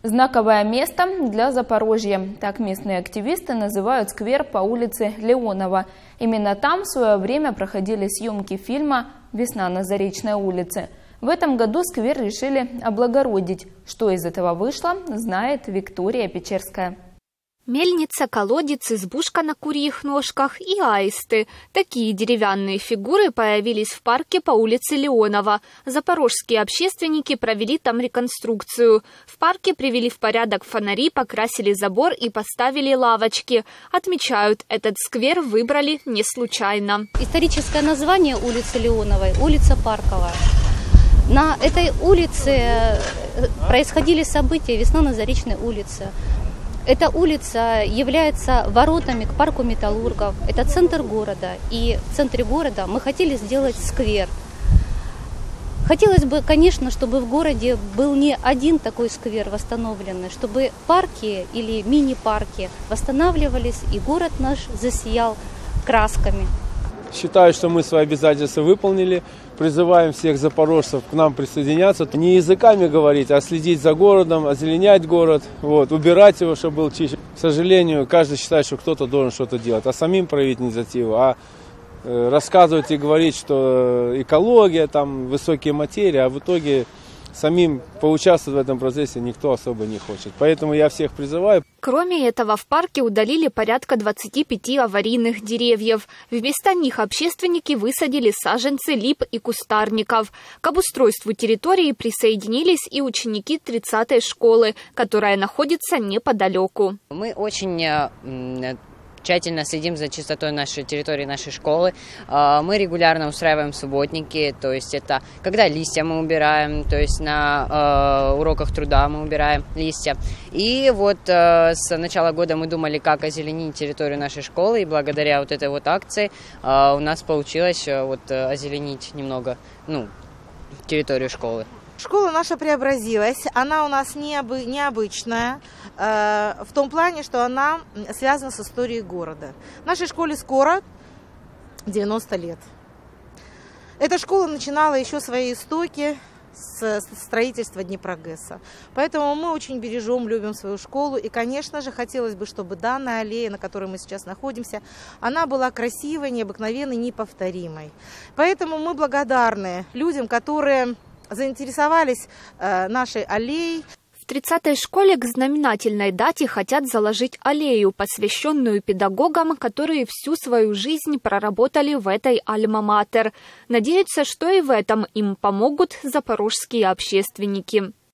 Знаковое место для Запорожья. Так местные активисты называют сквер по улице Леонова. Именно там в свое время проходили съемки фильма «Весна на Заречной улице». В этом году сквер решили облагородить. Что из этого вышло, знает Виктория Печерская. Мельница, колодец, избушка на курьих ножках и аисты. Такие деревянные фигуры появились в парке по улице Леонова. Запорожские общественники провели там реконструкцию. В парке привели в порядок фонари, покрасили забор и поставили лавочки. Отмечают, этот сквер выбрали не случайно. Историческое название улицы Леоновой – улица Парковая. На этой улице происходили события «Весна на Заречной улице». Эта улица является воротами к парку металлургов. Это центр города. И в центре города мы хотели сделать сквер. Хотелось бы, конечно, чтобы в городе был не один такой сквер восстановленный, чтобы парки или мини-парки восстанавливались, и город наш засиял красками. Считаю, что мы свои обязательства выполнили. Призываем всех запорожцев к нам присоединяться. Не языками говорить, а следить за городом, озеленять город, убирать его, чтобы был чище. К сожалению, каждый считает, что кто-то должен что-то делать, а самим проявить инициативу, а рассказывать и говорить, что экология, там высокие материи, а в итоге самим поучаствовать в этом процессе никто особо не хочет. Поэтому я всех призываю. Кроме этого, в парке удалили порядка 25 аварийных деревьев. Вместо них общественники высадили саженцы лип и кустарников. К обустройству территории присоединились и ученики 30-й школы, которая находится неподалеку. Мы очень тщательно следим за чистотой нашей территории, нашей школы. Мы регулярно устраиваем субботники, то есть это когда листья мы убираем, то есть на уроках труда мы убираем листья. И вот с начала года мы думали, как озеленить территорию нашей школы, и благодаря вот этой вот акции у нас получилось озеленить немного территорию школы. Школа наша преобразилась, она у нас необычная, в том плане, что она связана с историей города. Нашей школе скоро 90 лет. Эта школа начинала еще свои истоки с строительства Днепрогэса. Поэтому мы очень бережем, любим свою школу. И, конечно же, хотелось бы, чтобы данная аллея, на которой мы сейчас находимся, она была красивой, необыкновенной, неповторимой. Поэтому мы благодарны людям, которые заинтересовались нашей аллеей. В 30-й школе к знаменательной дате хотят заложить аллею, посвященную педагогам, которые всю свою жизнь проработали в этой альма-матер. Надеются, что и в этом им помогут запорожские общественники.